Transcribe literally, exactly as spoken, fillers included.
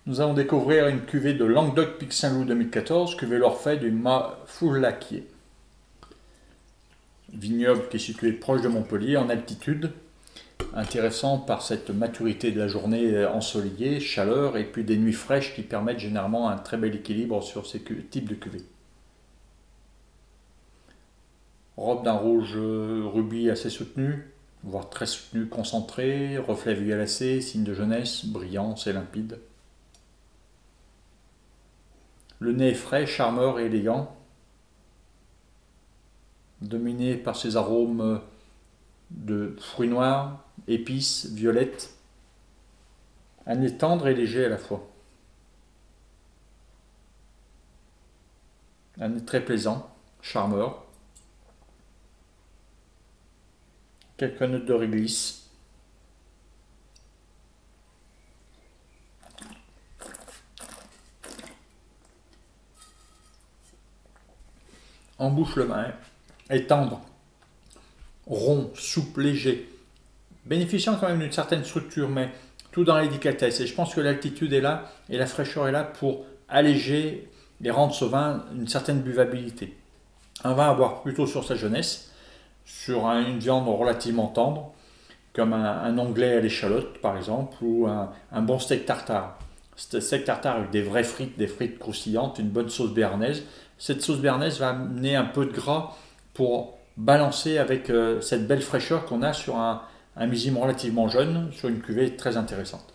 Nous allons découvrir une cuvée de Languedoc Pic Saint-Loup deux mille quatorze, cuvée l'Orphée du Mas Foulaquier. Vignoble qui est situé proche de Montpellier, en altitude, intéressant par cette maturité de la journée ensoleillée, chaleur et puis des nuits fraîches qui permettent généralement un très bel équilibre sur ces types de cuvées. Robe d'un rouge rubis assez soutenu, voire très soutenu, concentré, reflet violacé, signe de jeunesse, brillant, c'est limpide. Le nez est frais, charmeur et élégant, dominé par ses arômes de fruits noirs, épices, violettes. Un nez tendre et léger à la fois. Un nez très plaisant, charmeur. Quelques notes de réglisse. En bouche le vin est tendre, rond, souple, léger, bénéficiant quand même d'une certaine structure, mais tout dans la délicatesse. Et je pense que l'altitude est là et la fraîcheur est là pour alléger et rendre ce vin une certaine buvabilité. Un vin à boire plutôt sur sa jeunesse, sur une viande relativement tendre, comme un, un onglet à l'échalote par exemple, ou un, un bon steak tartare. Steak tartare avec des vraies frites, des frites croustillantes, une bonne sauce béarnaise. Cette sauce béarnaise va amener un peu de gras pour balancer avec euh, cette belle fraîcheur qu'on a sur un, un millésime relativement jeune, sur une cuvée très intéressante.